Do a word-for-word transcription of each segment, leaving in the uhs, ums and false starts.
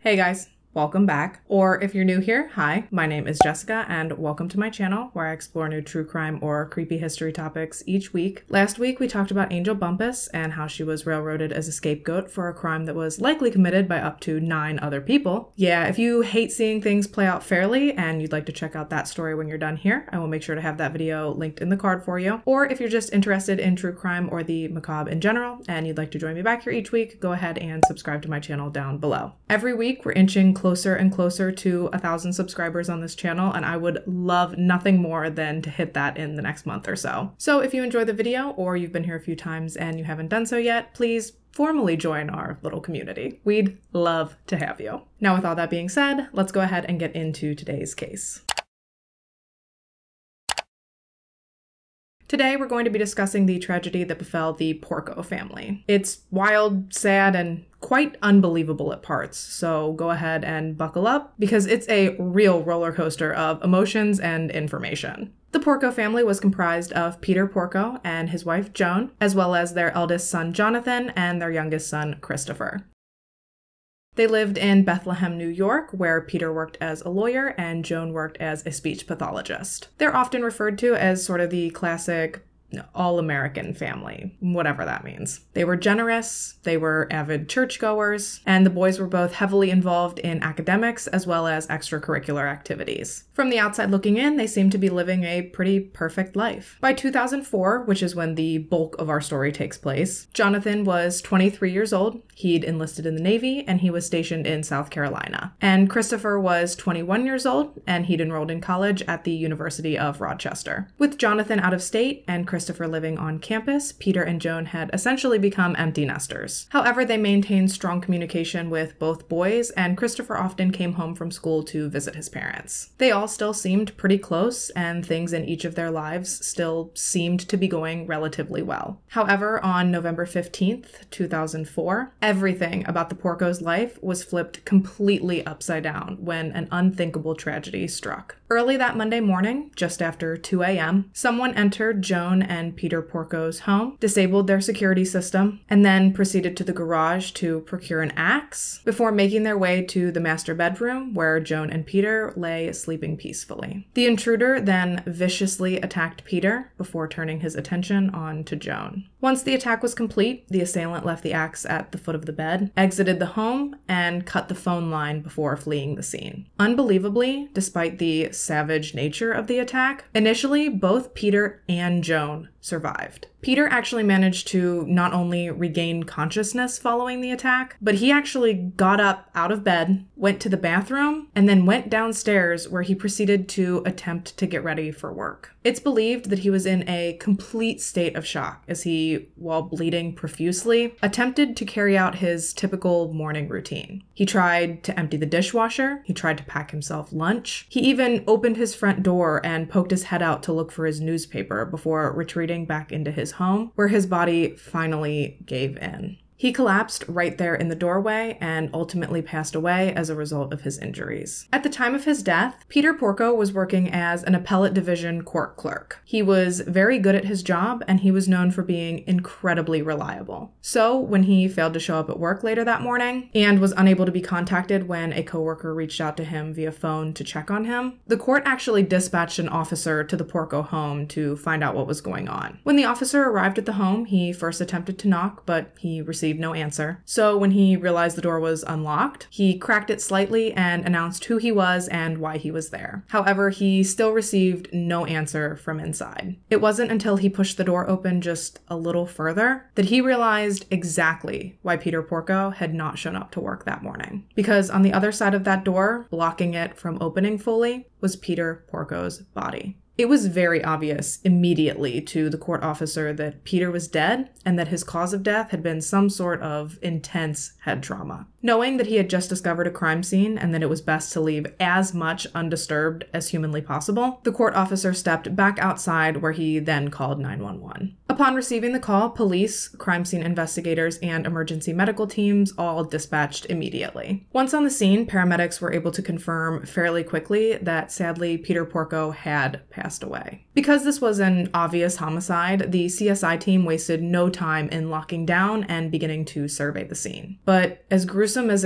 Hey guys, welcome back. Or if you're new here, hi, my name is Jessica and welcome to my channel where I explore new true crime or creepy history topics each week. Last week we talked about Angel Bumpus and how she was railroaded as a scapegoat for a crime that was likely committed by up to nine other people. Yeah, if you hate seeing things play out fairly and you'd like to check out that story when you're done here, I will make sure to have that video linked in the card for you. Or if you're just interested in true crime or the macabre in general and you'd like to join me back here each week, go ahead and subscribe to my channel down below. Every week we're inching closer and closer to a thousand subscribers on this channel, and I would love nothing more than to hit that in the next month or so. So if you enjoyed the video or you've been here a few times and you haven't done so yet, please formally join our little community. We'd love to have you. Now with all that being said, let's go ahead and get into today's case. Today, we're going to be discussing the tragedy that befell the Porco family. It's wild, sad, and quite unbelievable at parts, so go ahead and buckle up because it's a real roller coaster of emotions and information. The Porco family was comprised of Peter Porco and his wife Joan, as well as their eldest son Jonathan and their youngest son Christopher. They lived in Bethlehem, New York, where Peter worked as a lawyer and Joan worked as a speech pathologist. They're often referred to as sort of the classic all-American family, whatever that means. They were generous, they were avid churchgoers, and the boys were both heavily involved in academics as well as extracurricular activities. From the outside looking in, they seemed to be living a pretty perfect life. By two thousand four, which is when the bulk of our story takes place, Jonathan was twenty-three years old, he'd enlisted in the Navy, and he was stationed in South Carolina. And Christopher was twenty-one years old, and he'd enrolled in college at the University of Rochester. With Jonathan out of state and Christopher living on campus, Peter and Joan had essentially become empty nesters. However, they maintained strong communication with both boys, and Christopher often came home from school to visit his parents. They all still seemed pretty close, and things in each of their lives still seemed to be going relatively well. However, on November fifteenth, two thousand four, everything about the Porco's life was flipped completely upside down when an unthinkable tragedy struck. Early that Monday morning, just after two a m, someone entered Joan and Peter Porco's home, disabled their security system, and then proceeded to the garage to procure an axe before making their way to the master bedroom where Joan and Peter lay sleeping peacefully. The intruder then viciously attacked Peter before turning his attention on to Joan. Once the attack was complete, the assailant left the axe at the foot of the bed, exited the home, and cut the phone line before fleeing the scene. Unbelievably, despite the savage nature of the attack, initially both Peter and Joan survived. Peter actually managed to not only regain consciousness following the attack, but he actually got up out of bed, went to the bathroom, and then went downstairs where he proceeded to attempt to get ready for work. It's believed that he was in a complete state of shock as he, while bleeding profusely, attempted to carry out his typical morning routine. He tried to empty the dishwasher, he tried to pack himself lunch, he even opened his front door and poked his head out to look for his newspaper before retreating back into his home, where his body finally gave in. He collapsed right there in the doorway and ultimately passed away as a result of his injuries. At the time of his death, Peter Porco was working as an appellate division court clerk. He was very good at his job and he was known for being incredibly reliable. So when he failed to show up at work later that morning and was unable to be contacted when a coworker reached out to him via phone to check on him, the court actually dispatched an officer to the Porco home to find out what was going on. When the officer arrived at the home, he first attempted to knock, but he received no answer. So when he realized the door was unlocked, he cracked it slightly and announced who he was and why he was there. However, he still received no answer from inside. It wasn't until he pushed the door open just a little further that he realized exactly why Peter Porco had not shown up to work that morning. Because on the other side of that door, blocking it from opening fully, was Peter Porco's body. It was very obvious immediately to the court officer that Peter was dead and that his cause of death had been some sort of intense head trauma. Knowing that he had just discovered a crime scene and that it was best to leave as much undisturbed as humanly possible, the court officer stepped back outside where he then called nine one one. Upon receiving the call, police, crime scene investigators, and emergency medical teams all dispatched immediately. Once on the scene, paramedics were able to confirm fairly quickly that sadly Peter Porco had passed away. Because this was an obvious homicide, the C S I team wasted no time in locking down and beginning to survey the scene. But as gruesome as it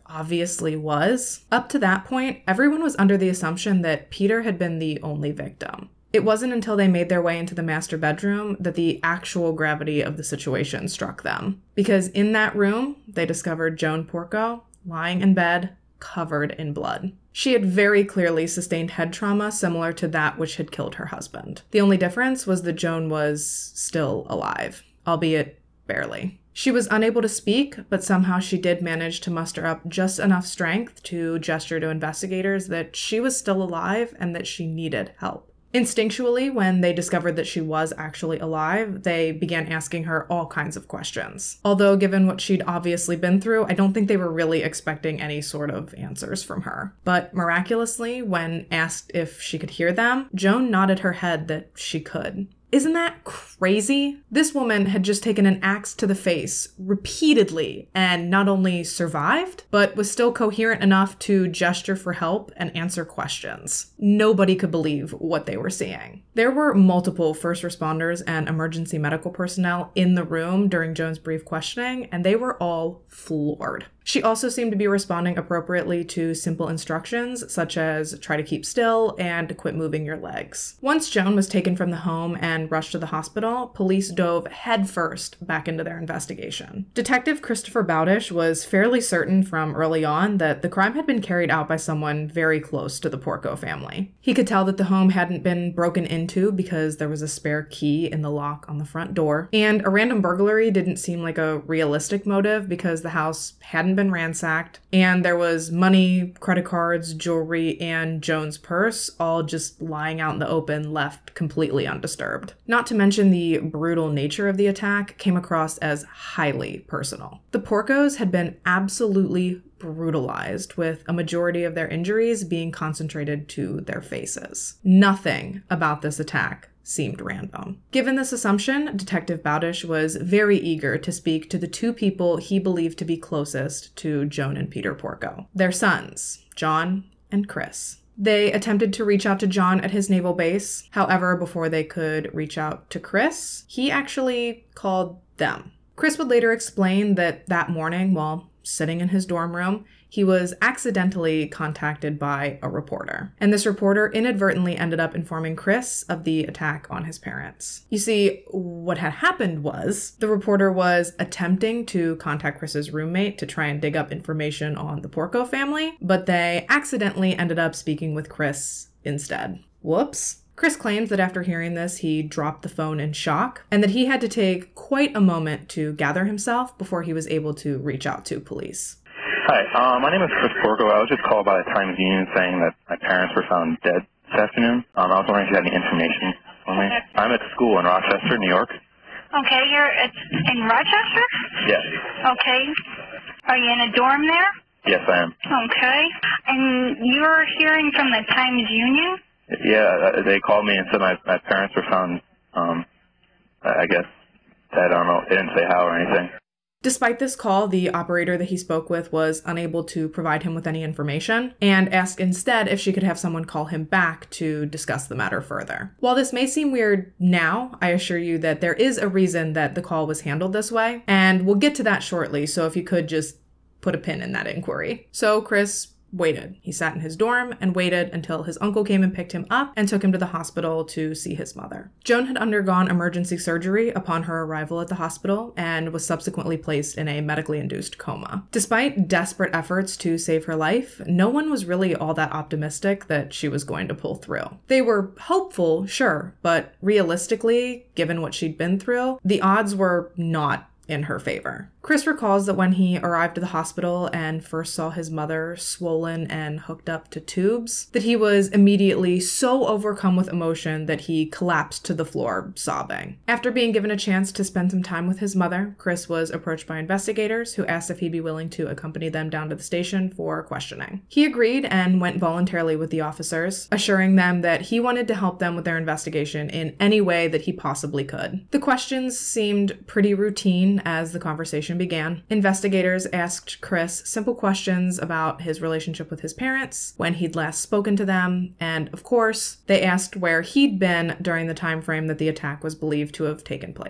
obviously was. Up to that point, everyone was under the assumption that Peter had been the only victim. It wasn't until they made their way into the master bedroom that the actual gravity of the situation struck them. Because in that room, they discovered Joan Porco lying in bed, covered in blood. She had very clearly sustained head trauma similar to that which had killed her husband. The only difference was that Joan was still alive, albeit barely. She was unable to speak, but somehow she did manage to muster up just enough strength to gesture to investigators that she was still alive and that she needed help. Instinctually, when they discovered that she was actually alive, they began asking her all kinds of questions. Although, given what she'd obviously been through, I don't think they were really expecting any sort of answers from her. But miraculously, when asked if she could hear them, Joan nodded her head that she could. Isn't that crazy? This woman had just taken an axe to the face repeatedly and not only survived, but was still coherent enough to gesture for help and answer questions. Nobody could believe what they were seeing. There were multiple first responders and emergency medical personnel in the room during Joan's brief questioning, and they were all floored. She also seemed to be responding appropriately to simple instructions, such as try to keep still and quit moving your legs. Once Joan was taken from the home and rushed to the hospital, police dove headfirst back into their investigation. Detective Christopher Bowdish was fairly certain from early on that the crime had been carried out by someone very close to the Porco family. He could tell that the home hadn't been broken into because there was a spare key in the lock on the front door, and a random burglary didn't seem like a realistic motive because the house hadn't been ransacked, and there was money, credit cards, jewelry, and Joan's purse all just lying out in the open, left completely undisturbed. Not to mention the brutal nature of the attack came across as highly personal. The Porcos had been absolutely brutalized, with a majority of their injuries being concentrated to their faces. Nothing about this attack seemed random. Given this assumption, Detective Bowdish was very eager to speak to the two people he believed to be closest to Joan and Peter Porco, their sons, John and Chris. They attempted to reach out to John at his naval base. However, before they could reach out to Chris, he actually called them. Chris would later explain that that morning, while sitting in his dorm room, he was accidentally contacted by a reporter. And this reporter inadvertently ended up informing Chris of the attack on his parents. You see, what had happened was the reporter was attempting to contact Chris's roommate to try and dig up information on the Porco family, but they accidentally ended up speaking with Chris instead. Whoops. Chris claims that after hearing this, he dropped the phone in shock, and that he had to take quite a moment to gather himself before he was able to reach out to police. Hi, uh, my name is Chris Porco. I was just called by the Times-Union saying that my parents were found dead this afternoon. Um, I was wondering if you had any information for me. I'm at school in Rochester, New York. Okay, you're at, in Rochester? Yes. Okay. Are you in a dorm there? Yes, I am. Okay. And you're hearing from the Times-Union? Yeah, they called me and said my, my parents were found, um, I guess, dead. I don't know. They didn't say how or anything. Despite this call, the operator that he spoke with was unable to provide him with any information and asked instead if she could have someone call him back to discuss the matter further. While this may seem weird now, I assure you that there is a reason that the call was handled this way, and we'll get to that shortly, so if you could just put a pin in that inquiry. So Chris waited. He sat in his dorm and waited until his uncle came and picked him up and took him to the hospital to see his mother. Joan had undergone emergency surgery upon her arrival at the hospital and was subsequently placed in a medically induced coma. Despite desperate efforts to save her life, no one was really all that optimistic that she was going to pull through. They were hopeful, sure, but realistically, given what she'd been through, the odds were not in her favor. Chris recalls that when he arrived at the hospital and first saw his mother swollen and hooked up to tubes, that he was immediately so overcome with emotion that he collapsed to the floor, sobbing. After being given a chance to spend some time with his mother, Chris was approached by investigators who asked if he'd be willing to accompany them down to the station for questioning. He agreed and went voluntarily with the officers, assuring them that he wanted to help them with their investigation in any way that he possibly could. The questions seemed pretty routine as the conversation began. Investigators asked Chris simple questions about his relationship with his parents, when he'd last spoken to them, and of course, they asked where he'd been during the time frame that the attack was believed to have taken place.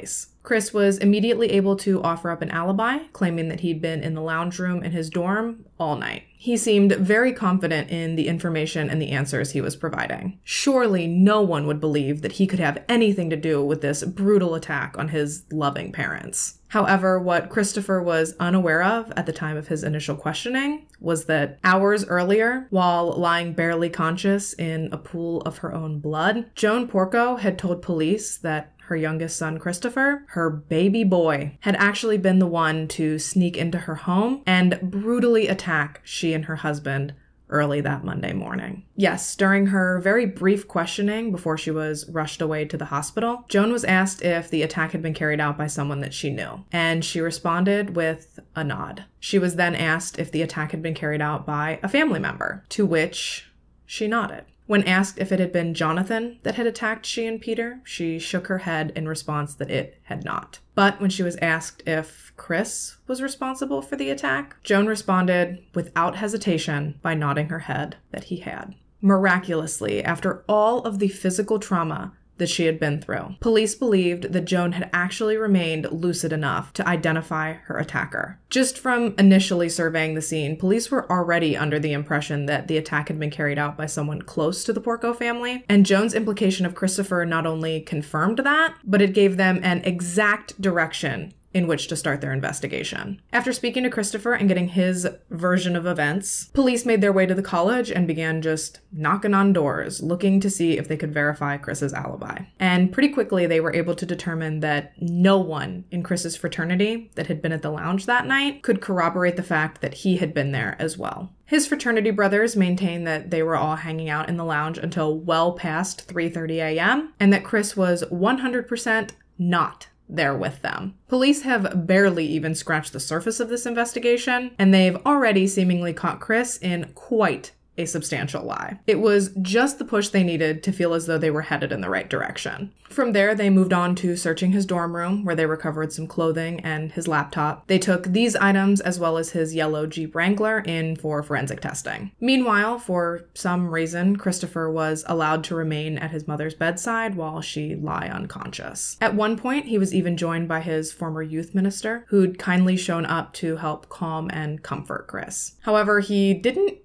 Chris was immediately able to offer up an alibi, claiming that he'd been in the lounge room in his dorm all night. He seemed very confident in the information and the answers he was providing. Surely no one would believe that he could have anything to do with this brutal attack on his loving parents. However, what Christopher was unaware of at the time of his initial questioning was that hours earlier, while lying barely conscious in a pool of her own blood, Joan Porco had told police that her youngest son, Christopher, her baby boy, had actually been the one to sneak into her home and brutally attack she and her husband early that Monday morning. Yes, during her very brief questioning before she was rushed away to the hospital, Joan was asked if the attack had been carried out by someone that she knew, and she responded with a nod. She was then asked if the attack had been carried out by a family member, to which she nodded. When asked if it had been Jonathan that had attacked she and Peter, she shook her head in response that it had not. But when she was asked if Chris was responsible for the attack, Joan responded without hesitation by nodding her head that he had. Miraculously, after all of the physical trauma that she had been through, police believed that Joan had actually remained lucid enough to identify her attacker. Just from initially surveying the scene, police were already under the impression that the attack had been carried out by someone close to the Porco family, and Joan's implication of Christopher not only confirmed that, but it gave them an exact direction in which to start their investigation. After speaking to Christopher and getting his version of events, police made their way to the college and began just knocking on doors, looking to see if they could verify Chris's alibi. And pretty quickly, they were able to determine that no one in Chris's fraternity that had been at the lounge that night could corroborate the fact that he had been there as well. His fraternity brothers maintained that they were all hanging out in the lounge until well past three thirty a.m., and that Chris was one hundred percent not there with them. Police have barely even scratched the surface of this investigation, and they've already seemingly caught Chris in quite a substantial lie. It was just the push they needed to feel as though they were headed in the right direction. From there, they moved on to searching his dorm room, where they recovered some clothing and his laptop. They took these items as well as his yellow Jeep Wrangler in for forensic testing. Meanwhile, for some reason, Christopher was allowed to remain at his mother's bedside while she lay unconscious. At one point, he was even joined by his former youth minister, who'd kindly shown up to help calm and comfort Chris. However, he didn't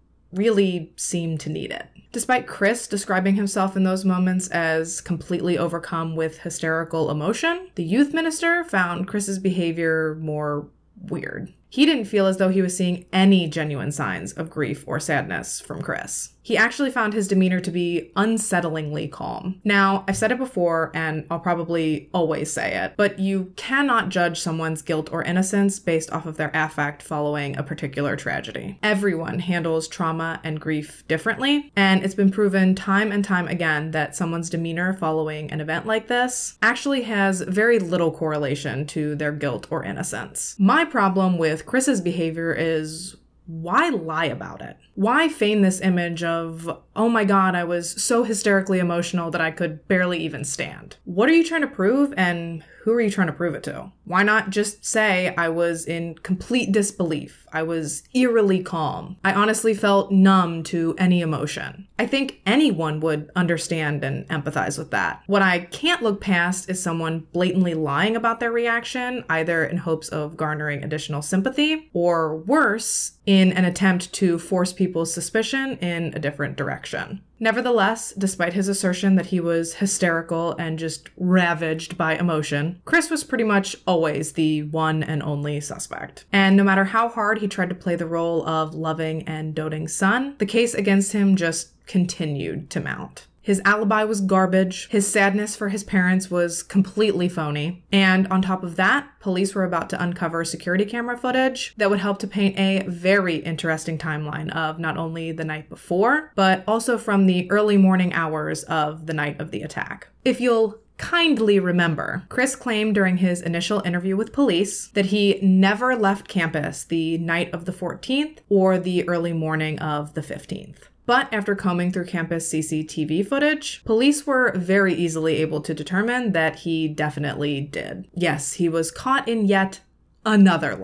really seemed to need it. Despite Chris describing himself in those moments as completely overcome with hysterical emotion, the youth minister found Chris's behavior more weird. He didn't feel as though he was seeing any genuine signs of grief or sadness from Chris. He actually found his demeanor to be unsettlingly calm. Now, I've said it before, and I'll probably always say it, but you cannot judge someone's guilt or innocence based off of their affect following a particular tragedy. Everyone handles trauma and grief differently, and it's been proven time and time again that someone's demeanor following an event like this actually has very little correlation to their guilt or innocence. My problem with Chris's behavior is, why lie about it? Why feign this image of, oh my god, I was so hysterically emotional that I could barely even stand? What are you trying to prove, and who are you trying to prove it to? Why not just say I was in complete disbelief? I was eerily calm. I honestly felt numb to any emotion. I think anyone would understand and empathize with that. What I can't look past is someone blatantly lying about their reaction, either in hopes of garnering additional sympathy, or worse, in an attempt to force people's suspicion in a different direction. Nevertheless, despite his assertion that he was hysterical and just ravaged by emotion, Chris was pretty much always the one and only suspect. And no matter how hard he tried to play the role of loving and doting son, the case against him just continued to mount. His alibi was garbage, his sadness for his parents was completely phony, and on top of that, police were about to uncover security camera footage that would help to paint a very interesting timeline of not only the night before, but also from the early morning hours of the night of the attack. If you'll kindly remember, Chris claimed during his initial interview with police that he never left campus the night of the fourteenth or the early morning of the fifteenth. But after combing through campus C C T V footage, police were very easily able to determine that he definitely did. Yes, he was caught in yet another lie.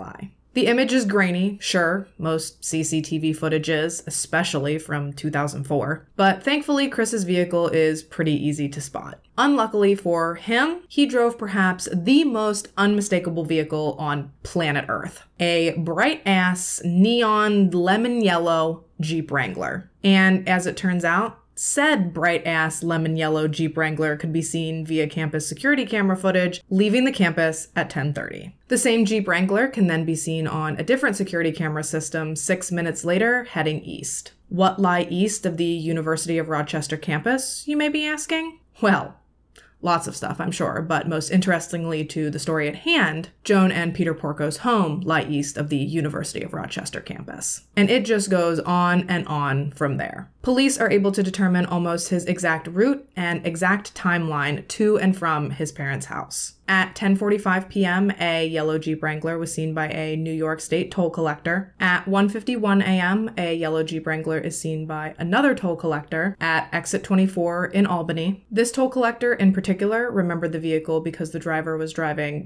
The image is grainy, sure, most C C T V footage is, especially from two thousand four, but thankfully Chris's vehicle is pretty easy to spot. Unluckily for him, he drove perhaps the most unmistakable vehicle on planet Earth, a bright-ass neon lemon yellow Jeep Wrangler. And as it turns out, said bright-ass lemon yellow Jeep Wrangler could be seen via campus security camera footage leaving the campus at ten thirty. The same Jeep Wrangler can then be seen on a different security camera system six minutes later heading east. What lie east of the University of Rochester campus, you may be asking? Well, lots of stuff, I'm sure, but most interestingly to the story at hand, Joan and Peter Porco's home lie east of the University of Rochester campus. And it just goes on and on from there. Police are able to determine almost his exact route and exact timeline to and from his parents' house. At ten forty-five p m, a yellow Jeep Wrangler was seen by a New York State toll collector. At one fifty-one a m, a yellow Jeep Wrangler is seen by another toll collector at exit twenty-four in Albany. This toll collector in particular remembered the vehicle because the driver was driving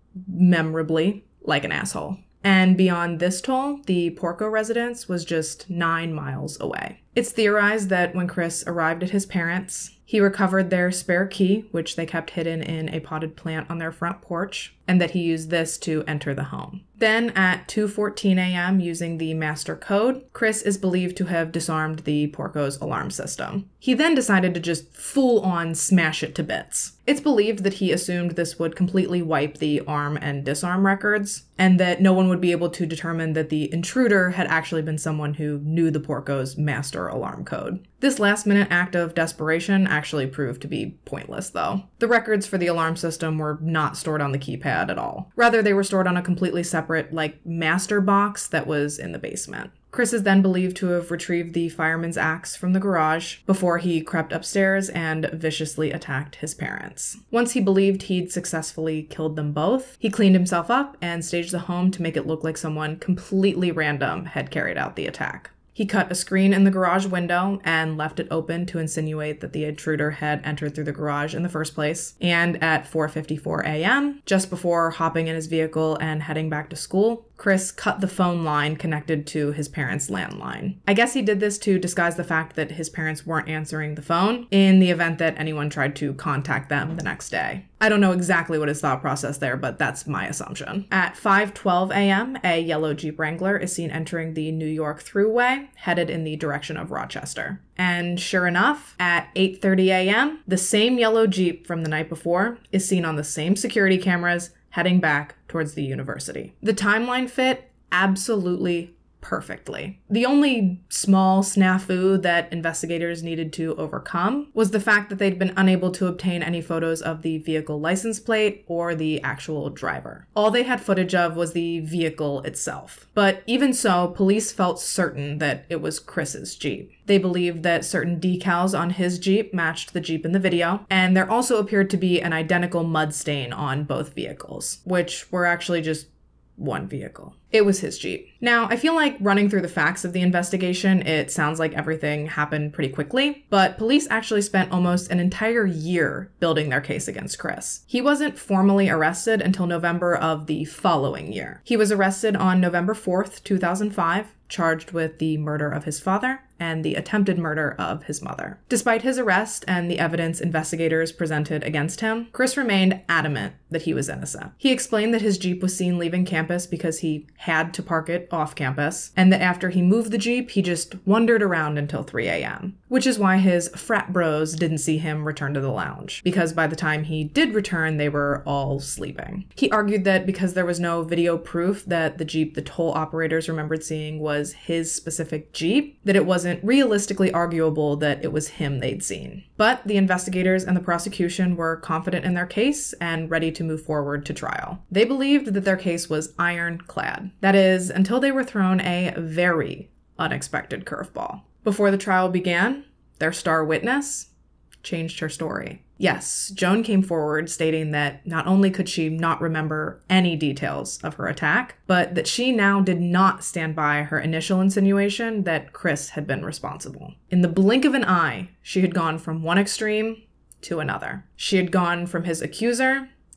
memorably like an asshole. And beyond this toll, the Porco residence was just nine miles away. It's theorized that when Chris arrived at his parents', he recovered their spare key, which they kept hidden in a potted plant on their front porch, and that he used this to enter the home. Then at two fourteen a m, using the master code, Chris is believed to have disarmed the Porco's alarm system. He then decided to just full-on smash it to bits. It's believed that he assumed this would completely wipe the arm and disarm records, and that no one would be able to determine that the intruder had actually been someone who knew the Porco's master alarm code. This last-minute act of desperation actually proved to be pointless, though. The records for the alarm system were not stored on the keypad at all. Rather, they were stored on a completely separate, like, master box that was in the basement. Chris is then believed to have retrieved the fireman's axe from the garage before he crept upstairs and viciously attacked his parents. Once he believed he'd successfully killed them both, he cleaned himself up and staged the home to make it look like someone completely random had carried out the attack. He cut a screen in the garage window and left it open to insinuate that the intruder had entered through the garage in the first place. And at four fifty-four a m, just before hopping in his vehicle and heading back to school, Chris cut the phone line connected to his parents' landline. I guess he did this to disguise the fact that his parents weren't answering the phone in the event that anyone tried to contact them the next day. I don't know exactly what his thought process there, but that's my assumption. At five twelve a m, a yellow Jeep Wrangler is seen entering the New York Thruway, headed in the direction of Rochester. And sure enough, at eight thirty a m, the same yellow Jeep from the night before is seen on the same security cameras heading back towards the university. The timeline fit absolutely perfectly. The only small snafu that investigators needed to overcome was the fact that they'd been unable to obtain any photos of the vehicle license plate or the actual driver. All they had footage of was the vehicle itself. But even so, police felt certain that it was Chris's Jeep. They believed that certain decals on his Jeep matched the Jeep in the video, and there also appeared to be an identical mud stain on both vehicles, which were actually just one vehicle. It was his Jeep. Now, I feel like running through the facts of the investigation, it sounds like everything happened pretty quickly, but police actually spent almost an entire year building their case against Chris. He wasn't formally arrested until November of the following year. He was arrested on November fourth, two thousand five, charged with the murder of his father and the attempted murder of his mother. Despite his arrest and the evidence investigators presented against him, Chris remained adamant that he was innocent. He explained that his Jeep was seen leaving campus because he had to park it off campus, and that after he moved the Jeep, he just wandered around until three a m, which is why his frat bros didn't see him return to the lounge, because by the time he did return, they were all sleeping. He argued that because there was no video proof that the Jeep the toll operators remembered seeing was his specific Jeep, that it wasn't realistically arguable that it was him they'd seen. But the investigators and the prosecution were confident in their case and ready to move forward to trial. They believed that their case was ironclad. That is, until they were thrown a very unexpected curveball. Before the trial began, their star witness changed her story. Yes, Joan came forward stating that not only could she not remember any details of her attack, but that she now did not stand by her initial insinuation that Chris had been responsible. In the blink of an eye, she had gone from one extreme to another. She had gone from his accuser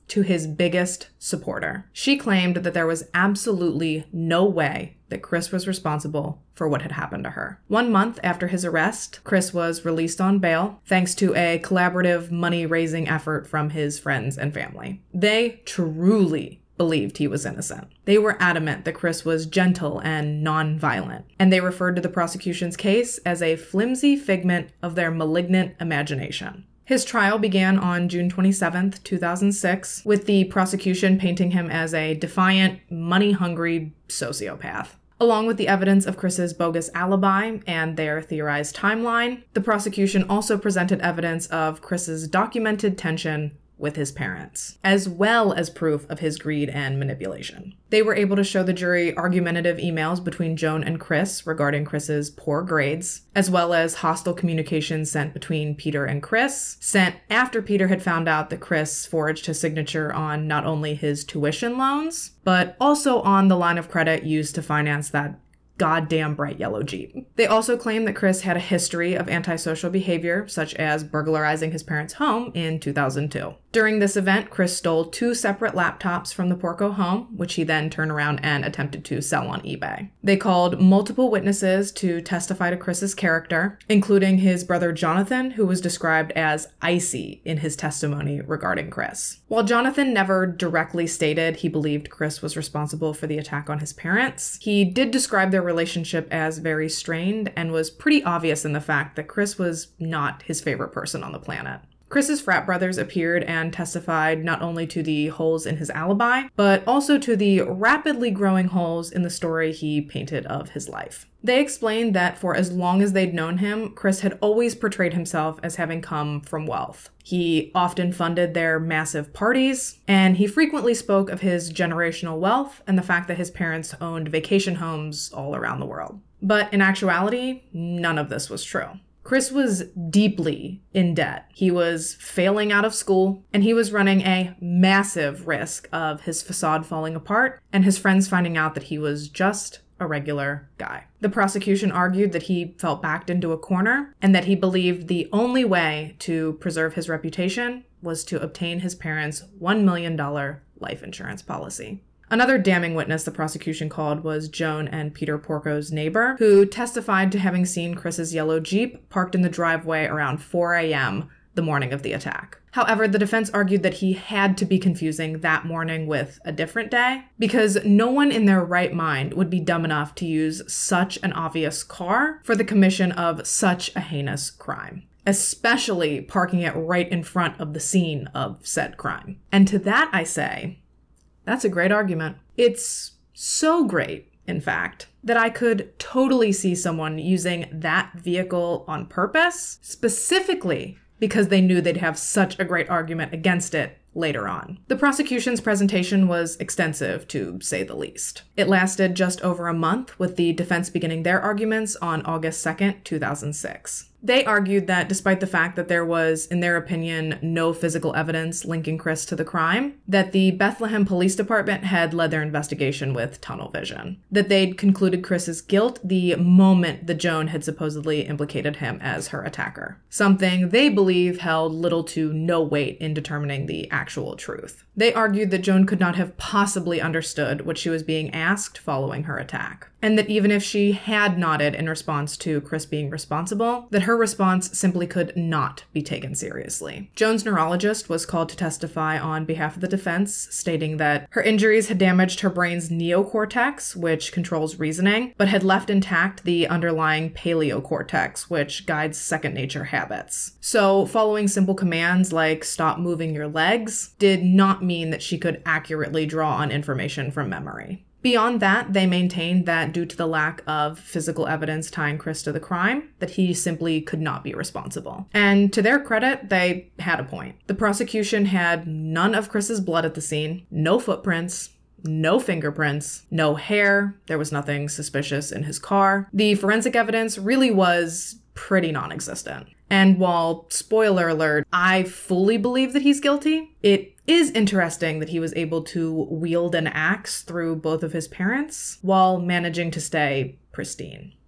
to his biggest supporter. She claimed that there was absolutely no way that Chris was responsible for what had happened to her. One month after his arrest, Chris was released on bail thanks to a collaborative money-raising effort from his friends and family. They truly believed he was innocent. They were adamant that Chris was gentle and non-violent, and they referred to the prosecution's case as a flimsy figment of their malignant imagination. His trial began on June twenty-seventh, two thousand six, with the prosecution painting him as a defiant, money-hungry sociopath. Along with the evidence of Chris's bogus alibi and their theorized timeline, the prosecution also presented evidence of Chris's documented tension with his parents, as well as proof of his greed and manipulation. They were able to show the jury argumentative emails between Joan and Chris regarding Chris's poor grades, as well as hostile communications sent between Peter and Chris, sent after Peter had found out that Chris forged his signature on not only his tuition loans, but also on the line of credit used to finance that goddamn bright yellow Jeep. They also claim that Chris had a history of antisocial behavior, such as burglarizing his parents' home in two thousand two. During this event, Chris stole two separate laptops from the Porco home, which he then turned around and attempted to sell on eBay. They called multiple witnesses to testify to Chris's character, including his brother Jonathan, who was described as icy in his testimony regarding Chris. While Jonathan never directly stated he believed Chris was responsible for the attack on his parents, he did describe their relationship as very strained and was pretty obvious in the fact that Chris was not his favorite person on the planet. Chris's frat brothers appeared and testified not only to the holes in his alibi, but also to the rapidly growing holes in the story he painted of his life. They explained that for as long as they'd known him, Chris had always portrayed himself as having come from wealth. He often funded their massive parties, and he frequently spoke of his generational wealth and the fact that his parents owned vacation homes all around the world. But in actuality, none of this was true. Chris was deeply in debt. He was failing out of school, and he was running a massive risk of his facade falling apart and his friends finding out that he was just a regular guy. The prosecution argued that he felt backed into a corner and that he believed the only way to preserve his reputation was to obtain his parents' one million dollars life insurance policy. Another damning witness the prosecution called was Joan and Peter Porco's neighbor, who testified to having seen Chris's yellow Jeep parked in the driveway around four a.m. the morning of the attack. However, the defense argued that he had to be confusing that morning with a different day, because no one in their right mind would be dumb enough to use such an obvious car for the commission of such a heinous crime, especially parking it right in front of the scene of said crime. And to that I say, that's a great argument. It's so great, in fact, that I could totally see someone using that vehicle on purpose, specifically because they knew they'd have such a great argument against it later on. The prosecution's presentation was extensive, to say the least. It lasted just over a month, with the defense beginning their arguments on August second, two thousand six. They argued that despite the fact that there was, in their opinion, no physical evidence linking Chris to the crime, that the Bethlehem Police Department had led their investigation with tunnel vision. That they'd concluded Chris's guilt the moment that Joan had supposedly implicated him as her attacker. Something they believe held little to no weight in determining the actual truth. They argued that Joan could not have possibly understood what she was being asked following her attack, and that even if she had nodded in response to Chris being responsible, that her response simply could not be taken seriously. Joan's neurologist was called to testify on behalf of the defense, stating that her injuries had damaged her brain's neocortex, which controls reasoning, but had left intact the underlying paleocortex, which guides second nature habits. So following simple commands like stop moving your legs did not mean that she could accurately draw on information from memory. Beyond that, they maintained that due to the lack of physical evidence tying Chris to the crime, that he simply could not be responsible. And to their credit, they had a point. The prosecution had none of Chris's blood at the scene, no footprints, no fingerprints, no hair, there was nothing suspicious in his car. The forensic evidence really was pretty non-existent. And while, spoiler alert, I fully believe that he's guilty, it is interesting that he was able to wield an axe through both of his parents while managing to stay pristine.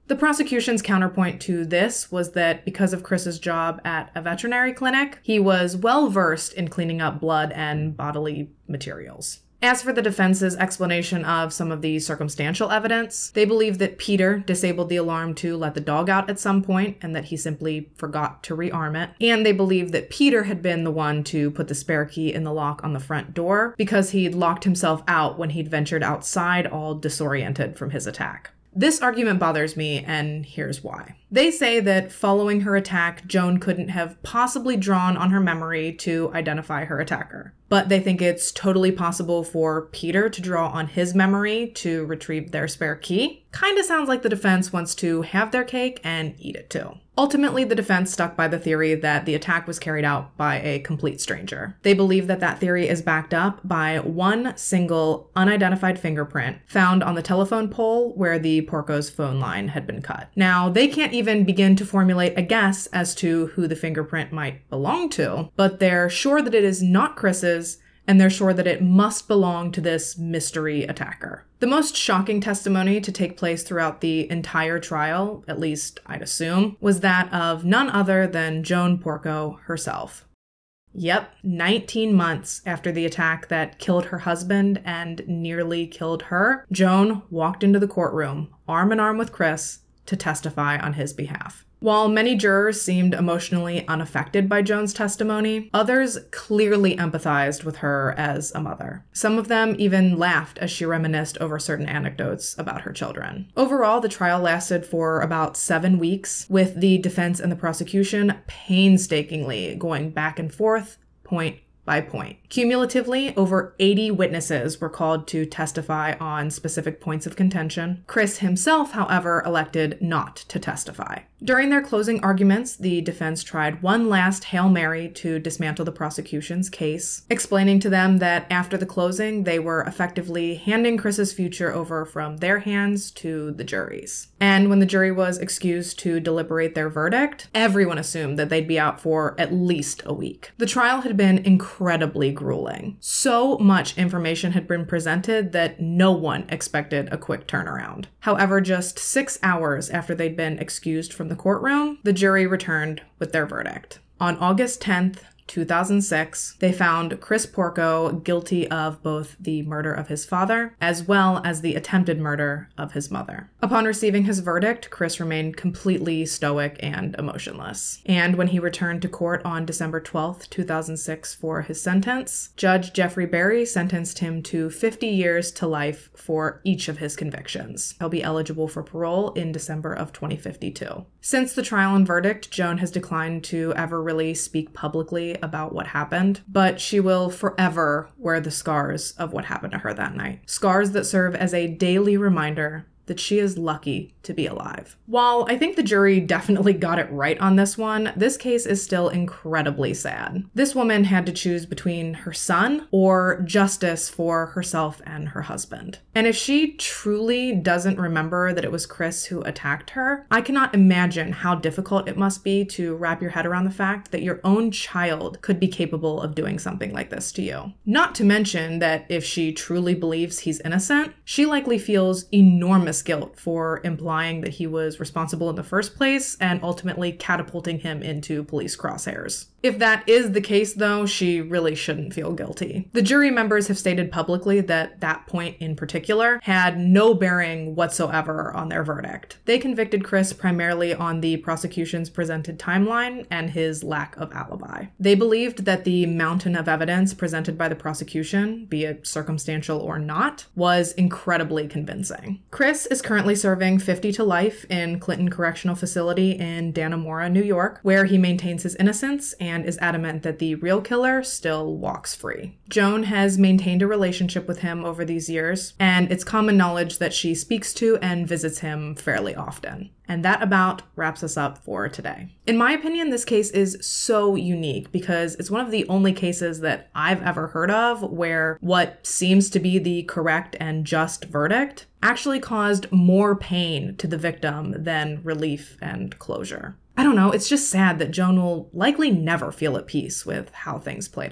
The prosecution's counterpoint to this was that because of Chris's job at a veterinary clinic, he was well versed in cleaning up blood and bodily materials. As for the defense's explanation of some of the circumstantial evidence, they believe that Peter disabled the alarm to let the dog out at some point and that he simply forgot to rearm it. And they believe that Peter had been the one to put the spare key in the lock on the front door because he'd locked himself out when he'd ventured outside all disoriented from his attack. This argument bothers me, and here's why. They say that following her attack, Joan couldn't have possibly drawn on her memory to identify her attacker. But they think it's totally possible for Peter to draw on his memory to retrieve their spare key. Kinda sounds like the defense wants to have their cake and eat it too. Ultimately, the defense stuck by the theory that the attack was carried out by a complete stranger. They believe that that theory is backed up by one single unidentified fingerprint found on the telephone pole where the Porco's phone line had been cut. Now, they can't even begin to formulate a guess as to who the fingerprint might belong to, but they're sure that it is not Chris's, and they're sure that it must belong to this mystery attacker. The most shocking testimony to take place throughout the entire trial, at least I'd assume, was that of none other than Joan Porco herself. Yep, nineteen months after the attack that killed her husband and nearly killed her, Joan walked into the courtroom, arm in arm with Chris, to testify on his behalf. While many jurors seemed emotionally unaffected by Joan's testimony, others clearly empathized with her as a mother. Some of them even laughed as she reminisced over certain anecdotes about her children. Overall, the trial lasted for about seven weeks, with the defense and the prosecution painstakingly going back and forth, point by point. Cumulatively, over eighty witnesses were called to testify on specific points of contention. Chris himself, however, elected not to testify. During their closing arguments, the defense tried one last Hail Mary to dismantle the prosecution's case, explaining to them that after the closing, they were effectively handing Chris's future over from their hands to the jury's. And when the jury was excused to deliberate their verdict, everyone assumed that they'd be out for at least a week. The trial had been incredibly grueling. So much information had been presented that no one expected a quick turnaround. However, just six hours after they'd been excused from the courtroom, the jury returned with their verdict. On August tenth, two thousand six, they found Chris Porco guilty of both the murder of his father as well as the attempted murder of his mother. Upon receiving his verdict, Chris remained completely stoic and emotionless. And when he returned to court on December twelfth, two thousand six for his sentence, Judge Jeffrey Berry sentenced him to fifty years to life for each of his convictions. He'll be eligible for parole in December of twenty fifty-two. Since the trial and verdict, Joan has declined to ever really speak publicly about what happened, but she will forever wear the scars of what happened to her that night. Scars that serve as a daily reminder that she is lucky to be alive. While I think the jury definitely got it right on this one, this case is still incredibly sad. This woman had to choose between her son or justice for herself and her husband. And if she truly doesn't remember that it was Chris who attacked her, I cannot imagine how difficult it must be to wrap your head around the fact that your own child could be capable of doing something like this to you. Not to mention that if she truly believes he's innocent, she likely feels enormous guilt for implying that he was responsible in the first place and ultimately catapulting him into police crosshairs. If that is the case, though, she really shouldn't feel guilty. The jury members have stated publicly that that point in particular had no bearing whatsoever on their verdict. They convicted Chris primarily on the prosecution's presented timeline and his lack of alibi. They believed that the mountain of evidence presented by the prosecution, be it circumstantial or not, was incredibly convincing. Chris is currently serving fifty to life in Clinton Correctional Facility in Dannemora, New York, where he maintains his innocence and and is adamant that the real killer still walks free. Joan has maintained a relationship with him over these years, and it's common knowledge that she speaks to and visits him fairly often. And that about wraps us up for today. In my opinion, this case is so unique because it's one of the only cases that I've ever heard of where what seems to be the correct and just verdict actually caused more pain to the victim than relief and closure. I don't know, it's just sad that Joan will likely never feel at peace with how things played out.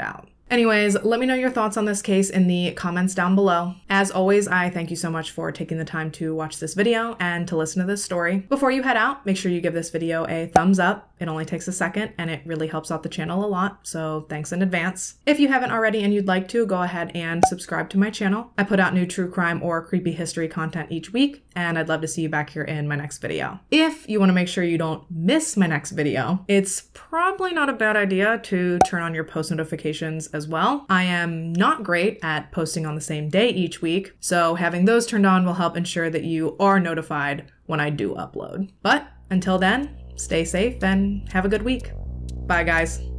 Anyways, let me know your thoughts on this case in the comments down below. As always, I thank you so much for taking the time to watch this video and to listen to this story. Before you head out, make sure you give this video a thumbs up. It only takes a second and it really helps out the channel a lot, so thanks in advance. If you haven't already and you'd like to, go ahead and subscribe to my channel. I put out new true crime or creepy history content each week, and I'd love to see you back here in my next video. If you want to make sure you don't miss my next video, it's probably not a bad idea to turn on your post notifications as well. I am not great at posting on the same day each week, so having those turned on will help ensure that you are notified when I do upload. But until then, stay safe and have a good week. Bye, guys.